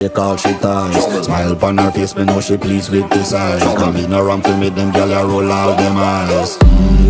Take all she ties. Smile upon her face, me know she pleased with this eye. Come in around to me, them gyal a roll out them eyes.